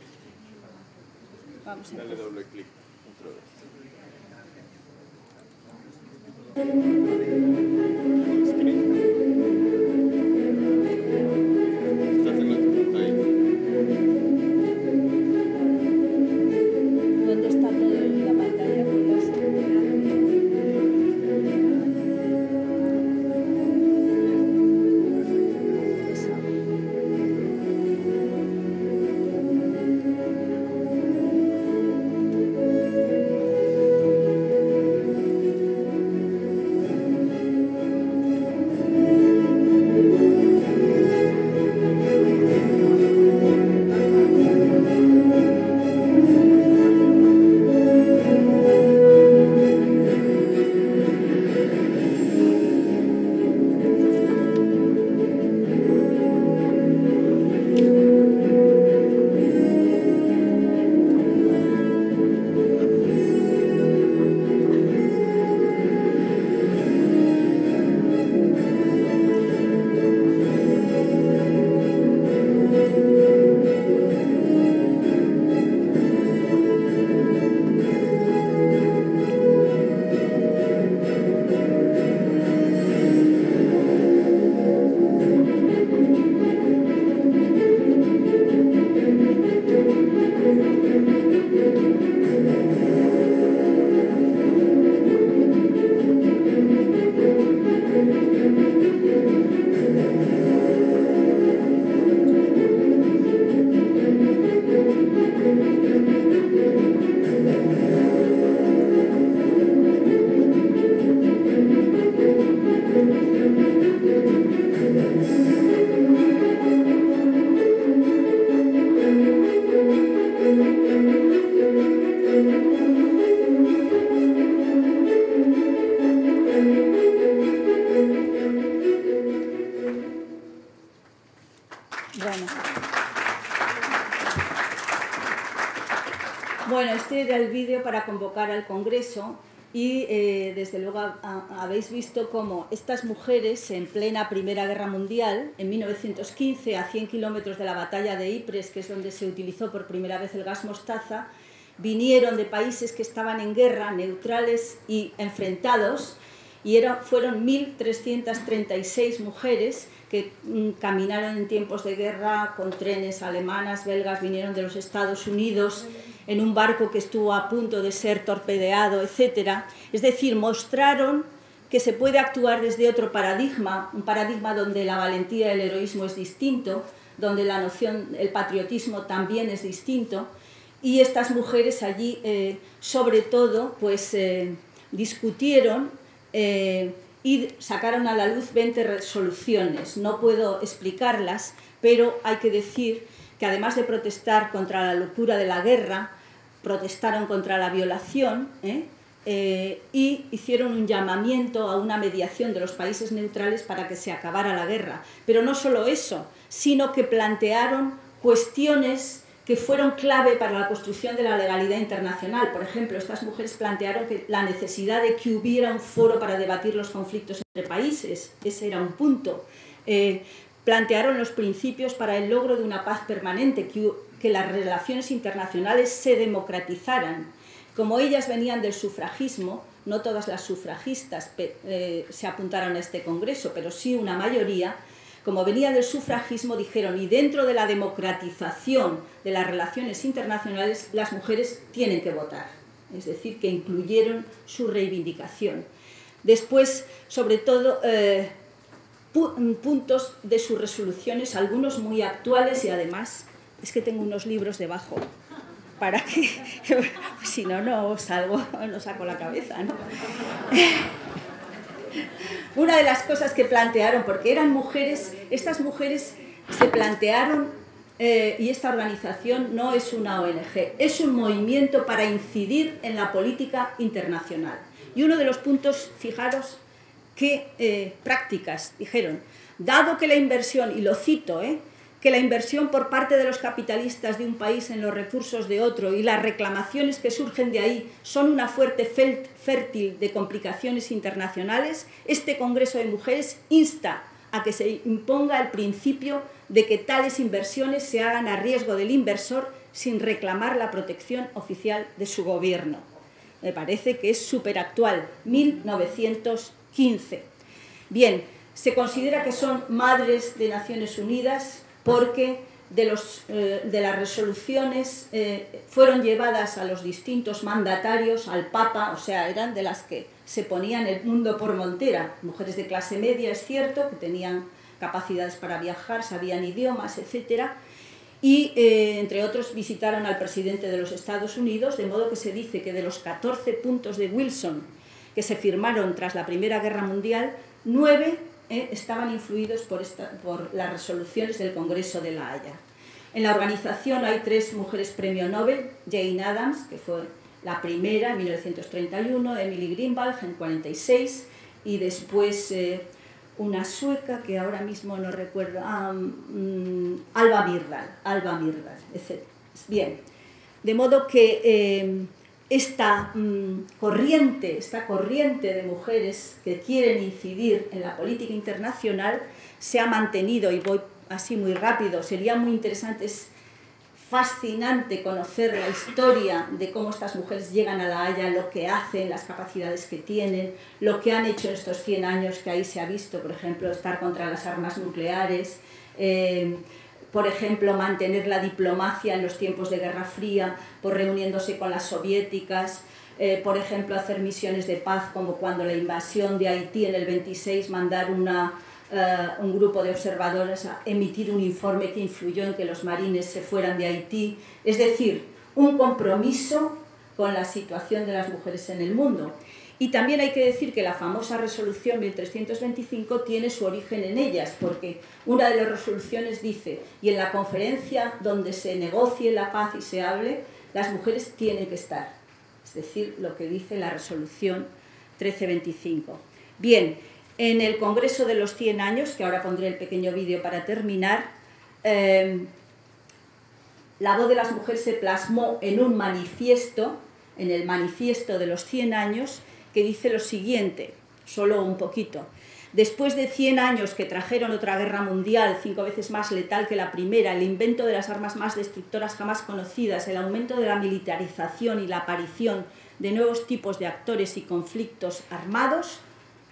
Dale doble clic otra vez. Estás en la pantalla. ¿Dónde está todo en la pantalla? Bueno, este era el vídeo para convocar al Congreso y desde luego habéis visto cómo estas mujeres en plena Primera Guerra Mundial, en 1915, a 100 kilómetros de la batalla de Ypres, que es donde se utilizó por primera vez el gas mostaza, vinieron de países que estaban en guerra, neutrales y enfrentados, y fueron 1.336 mujeres que caminaron en tiempos de guerra con trenes alemanas, belgas, vinieron de los Estados Unidos en un barco que estuvo a punto de ser torpedeado, etc. Es decir, mostraron que se puede actuar desde otro paradigma, un paradigma donde la valentía y el heroísmo es distinto, donde la noción, el patriotismo también es distinto, y estas mujeres allí, sobre todo, pues discutieron y sacaron a la luz 20 resoluciones. No puedo explicarlas, pero hay que decir que además de protestar contra la locura de la guerra, protestaron contra la violación y hicieron un llamamiento a una mediación de los países neutrales para que se acabara la guerra. Pero no solo eso, sino que plantearon cuestiones que fueron clave para la construcción de la legalidad internacional. Por ejemplo, estas mujeres plantearon la necesidad de que hubiera un foro para debatir los conflictos entre países. Ese era un punto. Plantearon los principios para el logro de una paz permanente, que las relaciones internacionales se democratizaran. Como ellas venían del sufragismo, no todas las sufragistas se apuntaron a este congreso, pero sí una mayoría. Como venía del sufragismo, dijeron, y dentro de la democratización de las relaciones internacionales, las mujeres tienen que votar. Es decir, que incluyeron su reivindicación. Después, sobre todo, puntos de sus resoluciones, algunos muy actuales y además, es que tengo unos libros debajo, para que, si no, no salgo, no saco la cabeza, ¿no? Una de las cosas que plantearon, porque eran mujeres, estas mujeres se plantearon, y esta organización no es una ONG, es un movimiento para incidir en la política internacional. Y uno de los puntos, fijaros, qué prácticas, dijeron, dado que la inversión, y lo cito, que la inversión por parte de los capitalistas de un país en los recursos de otro y las reclamaciones que surgen de ahí son una fuente fértil de complicaciones internacionales, este Congreso de Mujeres insta a que se imponga el principio de que tales inversiones se hagan a riesgo del inversor sin reclamar la protección oficial de su gobierno. Me parece que es superactual, 1915. Bien, se considera que son madres de Naciones Unidas porque de las resoluciones fueron llevadas a los distintos mandatarios, al Papa, o sea, eran de las que se ponían el mundo por montera. Mujeres de clase media, es cierto, que tenían capacidades para viajar, sabían idiomas, etcétera, y entre otros visitaron al presidente de los Estados Unidos, de modo que se dice que de los 14 puntos de Wilson que se firmaron tras la Primera Guerra Mundial, 9 estaban influidos por las resoluciones del Congreso de La Haya. En la organización hay 3 mujeres premio Nobel: Jane Addams, que fue la primera en 1931, Emily Greenwald en 1946, y después una sueca que ahora mismo no recuerdo, Alva Myrdal, etc. Bien, de modo que esta corriente de mujeres que quieren incidir en la política internacional se ha mantenido, y voy así muy rápido, sería muy interesante, es fascinante conocer la historia de cómo estas mujeres llegan a La Haya, lo que hacen, las capacidades que tienen, lo que han hecho en estos 100 años, que ahí se ha visto, por ejemplo, estar contra las armas nucleares, por ejemplo, mantener la diplomacia en los tiempos de Guerra Fría, por reuniéndose con las soviéticas, por ejemplo, hacer misiones de paz, como cuando la invasión de Haití en el 26, mandar un grupo de observadores a emitir un informe que influyó en que los marines se fueran de Haití. Es decir, un compromiso con la situación de las mujeres en el mundo. Y también hay que decir que la famosa resolución 1325 tiene su origen en ellas, porque una de las resoluciones dice: y en la conferencia donde se negocie la paz y se hable, las mujeres tienen que estar. Es decir, lo que dice la resolución 1325. Bien, en el Congreso de los 100 años, que ahora pondré el pequeño vídeo para terminar, la voz de las mujeres se plasmó en un manifiesto, en el manifiesto de los 100 años, que dice lo siguiente, solo un poquito: después de 100 años que trajeron otra guerra mundial 5 veces más letal que la primera, el invento de las armas más destructoras jamás conocidas, el aumento de la militarización y la aparición de nuevos tipos de actores y conflictos armados,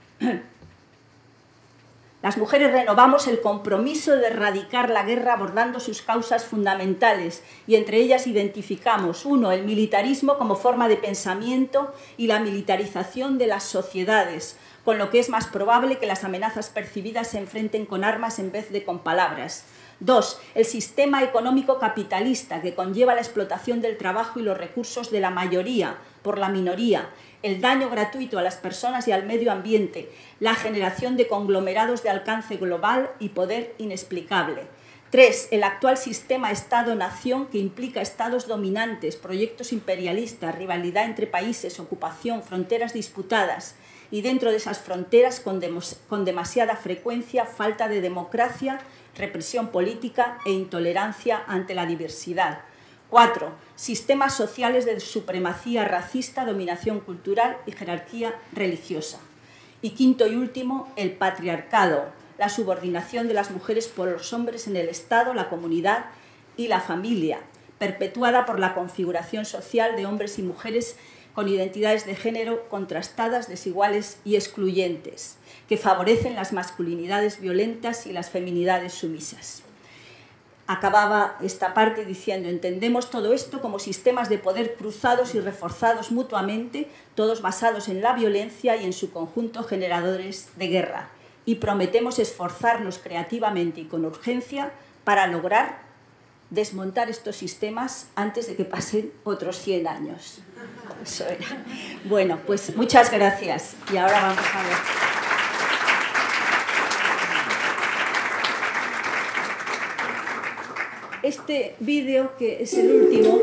las mujeres renovamos el compromiso de erradicar la guerra abordando sus causas fundamentales, y entre ellas identificamos: 1. El militarismo como forma de pensamiento y la militarización de las sociedades, con lo que es más probable que las amenazas percibidas se enfrenten con armas en vez de con palabras. 2. El sistema económico capitalista, que conlleva la explotación del trabajo y los recursos de la mayoría por la minoría, el daño gratuito a las personas y al medio ambiente, la generación de conglomerados de alcance global y poder inexplicable. 3. El actual sistema Estado-nación, que implica estados dominantes, proyectos imperialistas, rivalidad entre países, ocupación, fronteras disputadas, y dentro de esas fronteras con demasiada frecuencia falta de democracia, represión política e intolerancia ante la diversidad. 4. Sistemas sociales de supremacía racista, dominación cultural y jerarquía religiosa. Y 5. y último, el patriarcado, la subordinación de las mujeres por los hombres en el Estado, la comunidad y la familia, perpetuada por la configuración social de hombres y mujeres con identidades de género contrastadas, desiguales y excluyentes, que favorecen las masculinidades violentas y las feminidades sumisas. Acababa esta parte diciendo: entendemos todo esto como sistemas de poder cruzados y reforzados mutuamente, todos basados en la violencia y en su conjunto generadores de guerra, y prometemos esforzarnos creativamente y con urgencia para lograr desmontar estos sistemas antes de que pasen otros 100 años. Eso era. Bueno, pues muchas gracias. Y ahora vamos a ver. Este vídeo, que es el último,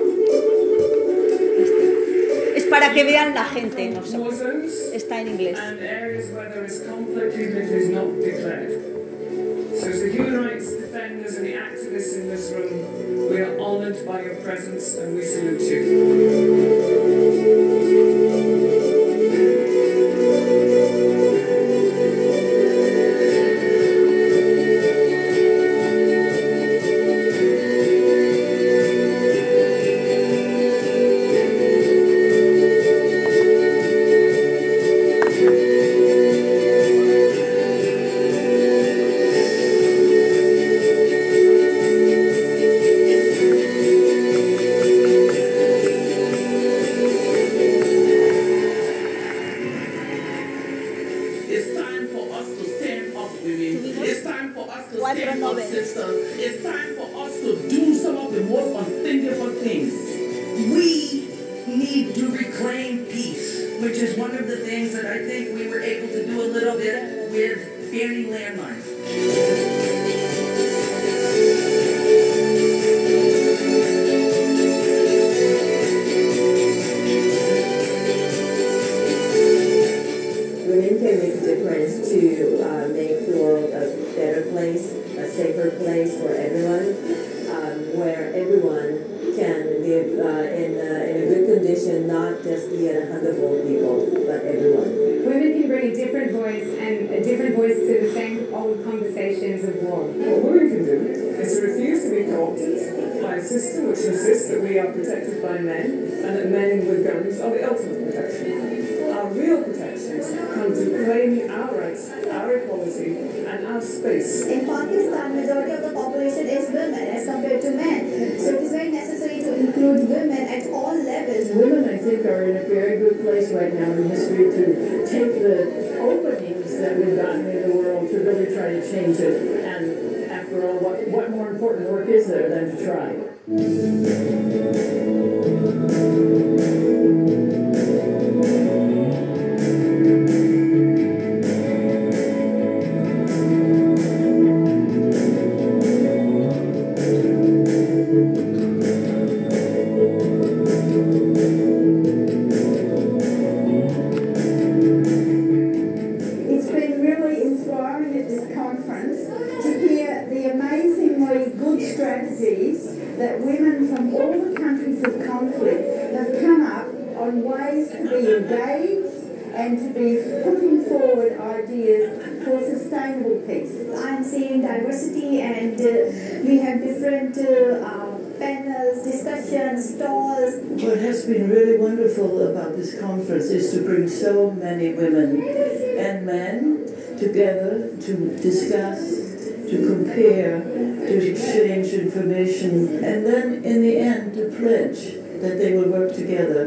es para que vean la gente, no sé, está en inglés. human rights defenders and the activists in this room, we are honoured by your presence and we salute you. Is to bring so many women and men together to discuss, to compare, to exchange information, and then in the end to pledge that they will work together.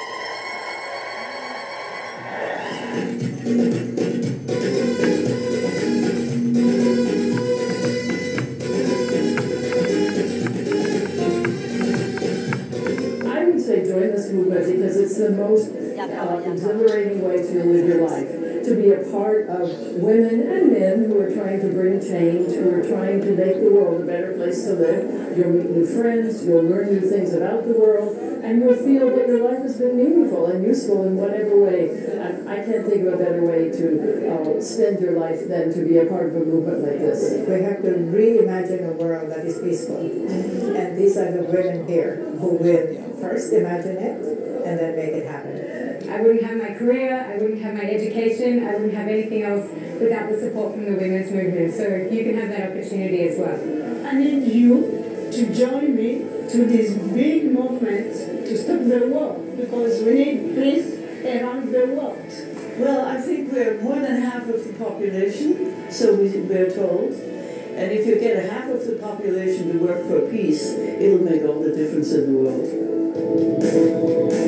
I would say join this movement because it's the most exhilarating way to live your life, to be a part of women and men who are trying to bring change, who are trying to make the world a better place to live. You'll meet new friends, you'll learn new things about the world, and you'll feel that your life has been meaningful and useful in whatever way. I can't think of a better way to spend your life than to be a part of a movement like this. We have to reimagine a world that is peaceful. And these are the women here who will first imagine it and then make it happen. I wouldn't have my career, I wouldn't have my education, I wouldn't have anything else without the support from the women's movement. So you can have that opportunity as well. I need you to join me to this big movement to stop the war, because we need peace around the world. Well, I think we're more than half of the population, so we're told. And if you get half of the population to work for peace, it'll make all the difference in the world.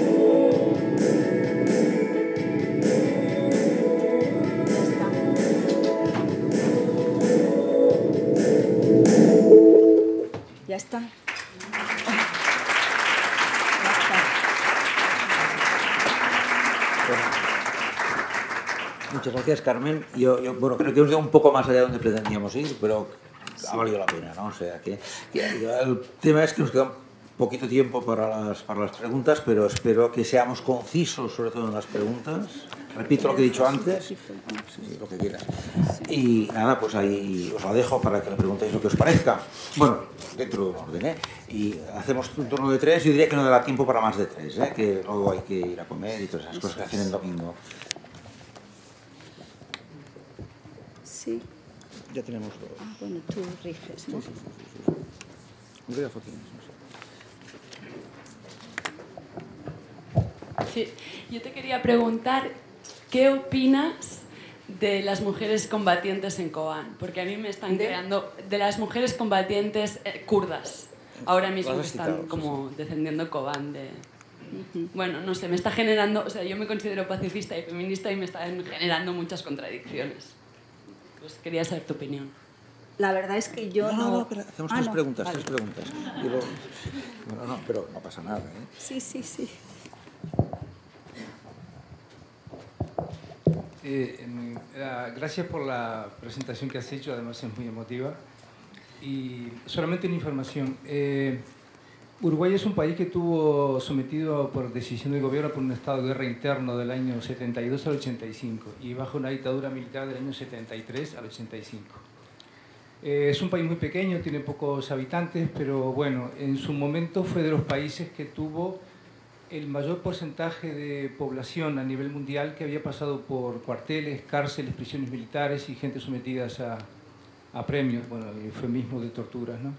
Ya está. Muchas gracias, Carmen. Bueno, creo que hemos ido un poco más allá de donde pretendíamos ir, pero ha valido la pena, ¿no? O sea, que el tema es que nos queda un poquito tiempo para las preguntas, pero espero que seamos concisos, sobre todo en las preguntas. repito lo que he dicho antes, sí, lo que quieras. Y nada, pues ahí os lo dejo para que le preguntéis lo que os parezca. Bueno, dentro de un orden, ¿eh? Y hacemos un turno de 3, yo diría que no dará tiempo para más de 3, ¿eh? Que luego hay que ir a comer y todas esas cosas que hacen el domingo. Sí. Ya tenemos dos. Ah, bueno, tú riges, ¿no? Sí. Andrea Foquín, no sé. Sí, yo te quería preguntar, ¿qué opinas de las mujeres combatientes en Kobane? Porque a mí me están creando... De las mujeres combatientes kurdas, ahora mismo que están como defendiendo Kobane de... Bueno, no sé, me está generando... O sea, yo me considero pacifista y feminista y me están generando muchas contradicciones. Pues quería saber tu opinión. La verdad es que yo no... No, pero hacemos tres preguntas, vale. 3 preguntas. Y luego... Bueno, no, pero no pasa nada, ¿eh? Sí. Gracias por la presentación que has hecho, además es muy emotiva. Y solamente una información. Uruguay es un país que estuvo sometido por decisión del gobierno por un estado de guerra interno del año 72 al 85 y bajo una dictadura militar del año 73 al 85. Es un país muy pequeño, tiene pocos habitantes, pero bueno, en su momento fue de los países que tuvo el mayor porcentaje de población a nivel mundial que había pasado por cuarteles, cárceles, prisiones militares y gente sometidas a premios, bueno, eufemismo de torturas, ¿no?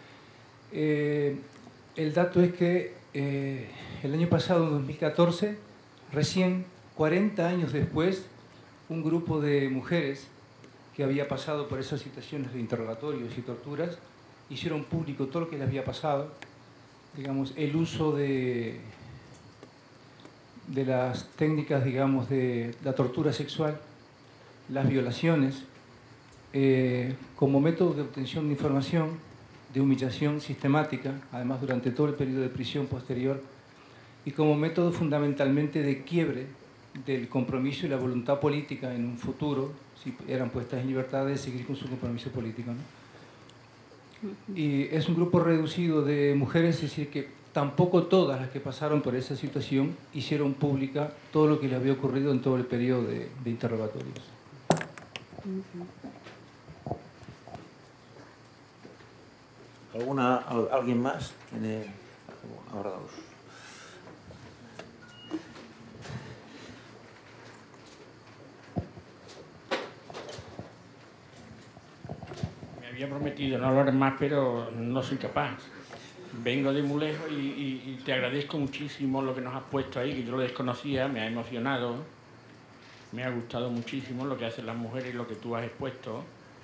El dato es que el año pasado, en 2014, recién 40 años después, un grupo de mujeres que había pasado por esas situaciones de interrogatorios y torturas, hicieron público todo lo que les había pasado, digamos, el uso de las técnicas, digamos, de la tortura sexual, las violaciones, como método de obtención de información, de humillación sistemática, además durante todo el periodo de prisión posterior, y como método fundamentalmente de quiebre del compromiso y la voluntad política en un futuro, si eran puestas en libertad, de seguir con su compromiso político, ¿no? Y es un grupo reducido de mujeres, es decir, que tampoco todas las que pasaron por esa situación hicieron pública todo lo que les había ocurrido en todo el periodo de interrogatorios. ¿Alguien más tiene ahora dos? Me había prometido no hablar más, pero no soy capaz. Vengo de muy lejos y te agradezco muchísimo lo que nos has puesto ahí, que yo lo desconocía, me ha emocionado, me ha gustado muchísimo lo que hacen las mujeres y lo que tú has expuesto.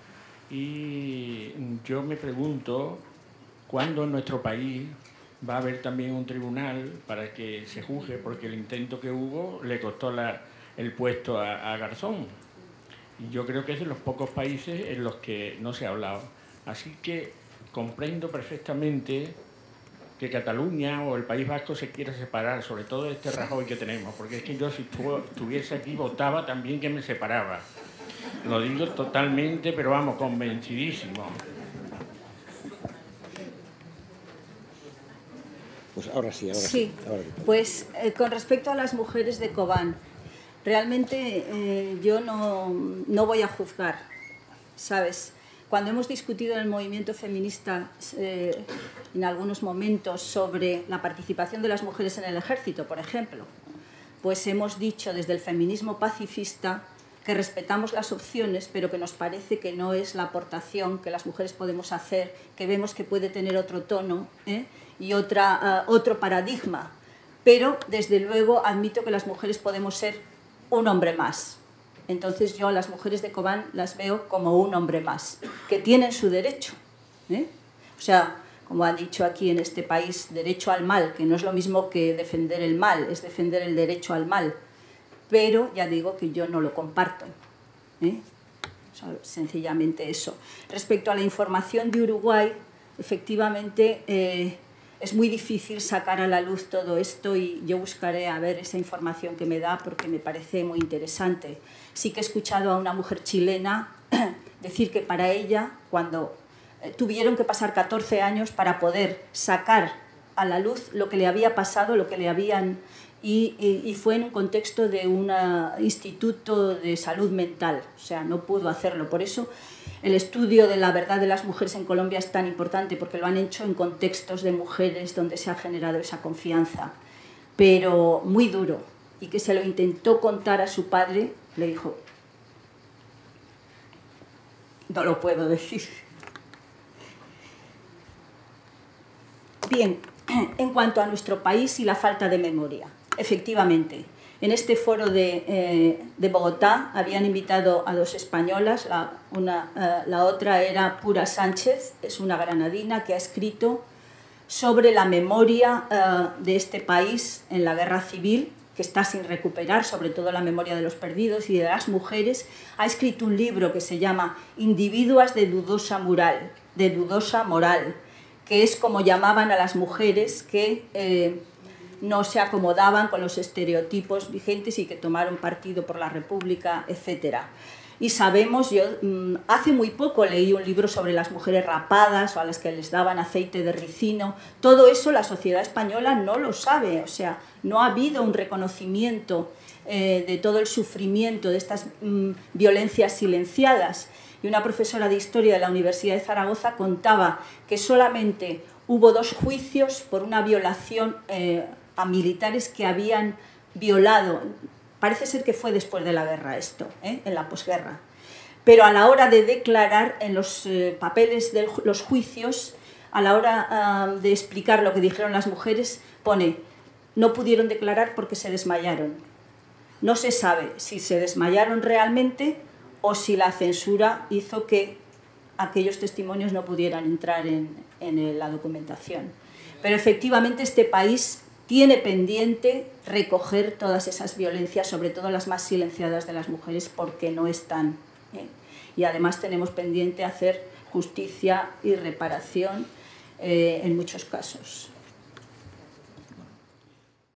Y yo me pregunto, ¿cuándo en nuestro país va a haber también un tribunal para que se juzgue? Porque el intento que hubo le costó el puesto a Garzón. Y yo creo que es de los pocos países en los que no se ha hablado. Así que comprendo perfectamente que Cataluña o el País Vasco se quiera separar, sobre todo de este Rajoy que tenemos, porque es que yo si estuviese aquí votaba también que me separaba. Lo digo totalmente, pero vamos, convencidísimo. Pues ahora sí. Ahora. Pues con respecto a las mujeres de Kobane, realmente yo no voy a juzgar, ¿sabes? Cuando hemos discutido en el movimiento feminista en algunos momentos sobre la participación de las mujeres en el ejército, por ejemplo, pues hemos dicho desde el feminismo pacifista que respetamos las opciones, pero que nos parece que no es la aportación que las mujeres podemos hacer, que vemos que puede tener otro tono y otro paradigma. Pero, desde luego, admito que las mujeres podemos ser un hombre más. Entonces yo a las mujeres de Kobane las veo como un hombre más, que tienen su derecho. O sea, como han dicho aquí en este país, derecho al mal, que no es lo mismo que defender el mal, es defender el derecho al mal. Pero ya digo que yo no lo comparto. O sea, sencillamente eso. Respecto a la información de Uruguay, efectivamente es muy difícil sacar a la luz todo esto y yo buscaré a ver esa información que me da porque me parece muy interesante. Sí que he escuchado a una mujer chilena decir que para ella, cuando tuvieron que pasar 14 años para poder sacar a la luz lo que le había pasado, lo que le habían y fue en un contexto de un instituto de salud mental, o sea, no pudo hacerlo. Por eso el estudio de la verdad de las mujeres en Colombia es tan importante, porque lo han hecho en contextos de mujeres donde se ha generado esa confianza, pero muy duro, y que se lo intentó contar a su padre, le dijo, no lo puedo decir. Bien, en cuanto a nuestro país y la falta de memoria, efectivamente, en este foro de Bogotá habían invitado a 2 españolas, la otra era Pura Sánchez, es una granadina que ha escrito sobre la memoria de este país en la guerra civil, que está sin recuperar, sobre todo la memoria de los perdidos y de las mujeres. Ha escrito un libro que se llama Individuas de dudosa moral, que es como llamaban a las mujeres que no se acomodaban con los estereotipos vigentes y que tomaron partido por la República, etc. Y sabemos, yo hace muy poco leí un libro sobre las mujeres rapadas o a las que les daban aceite de ricino. Todo eso la sociedad española no lo sabe, o sea, no ha habido un reconocimiento de todo el sufrimiento de estas violencias silenciadas. Y una profesora de Historia de la Universidad de Zaragoza contaba que solamente hubo 2 juicios por una violación a militares que habían violado. Parece ser que fue después de la guerra esto, en la posguerra. Pero a la hora de declarar en los papeles de los juicios, a la hora de explicar lo que dijeron las mujeres, pone, no pudieron declarar porque se desmayaron. No se sabe si se desmayaron realmente o si la censura hizo que aquellos testimonios no pudieran entrar en la documentación. Pero efectivamente este país tiene pendiente recoger todas esas violencias, sobre todo las más silenciadas de las mujeres, porque no están. Y además tenemos pendiente hacer justicia y reparación en muchos casos.